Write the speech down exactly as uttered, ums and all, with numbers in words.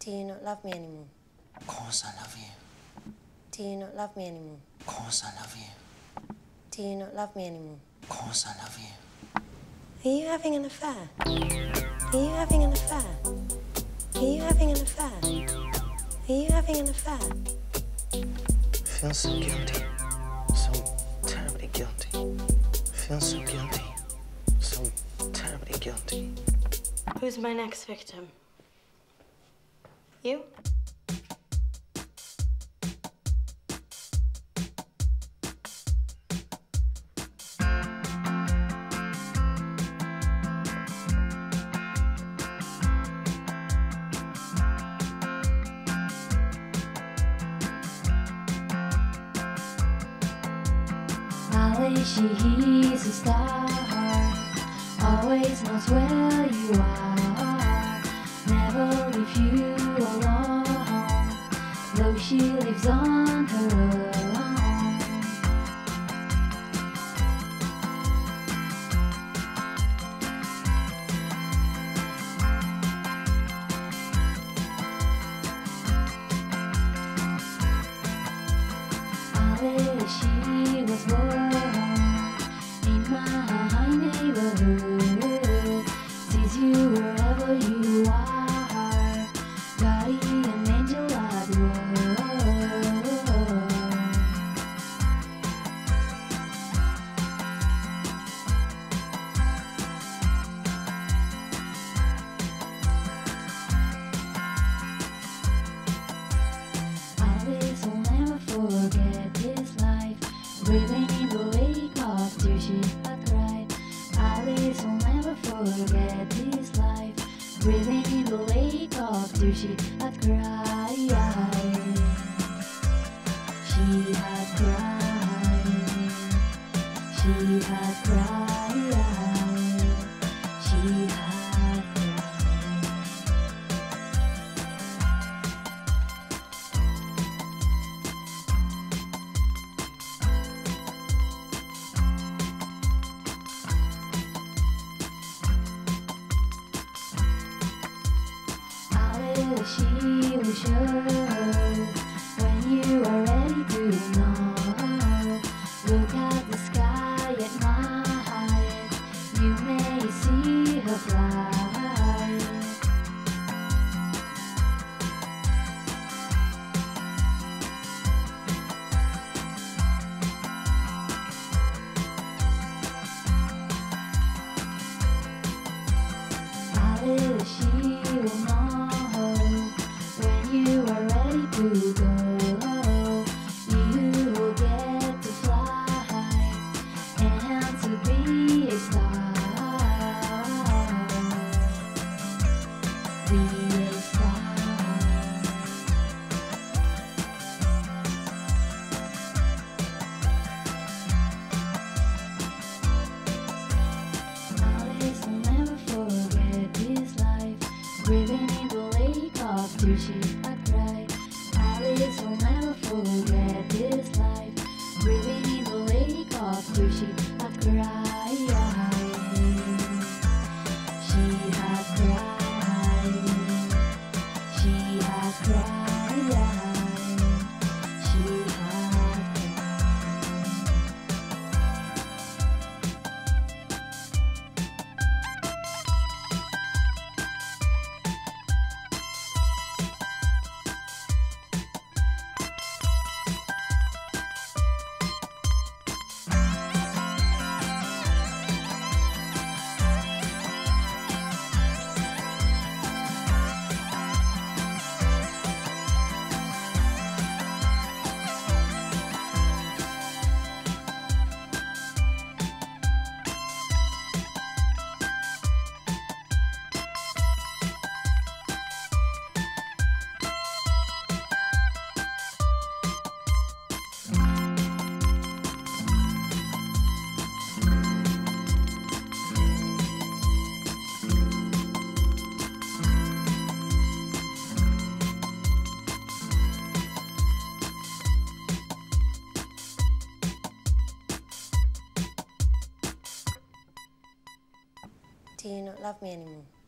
Do you not love me anymore? Of course I love you. Do you not love me anymore? Of course I love you. Do you not love me anymore? Of course I love you. Are you having an affair? Are you having an affair? Are you having an affair? Are you having an affair? I feel so guilty. So terribly guilty. I feel so guilty. So terribly guilty. Who's my next victim? You? Ali, she's a star, always knows where you are, never leave you alone, though she lives on her own. Ali, she was born in my neighborhood, sees you wherever you are, guardian angel adore. Alice will never forget this life, breathing in the wake of tears she had cried. Alice will never forget this life, breathing in the wake of tears she had cried. She had cried. She had cried. She had cried. She will show when you are ready to know. Look at the sky at night, you may see her fly. Alice, she will know you are ready to go. You will get to fly and to be a star. Be a star. Alice will never forget this life, breathing in the lake of tears she had cried. Alice will never forget this life, breathing in the lake of tears she had cried. She had cried. She had cried. She had cried. Do you not love me anymore?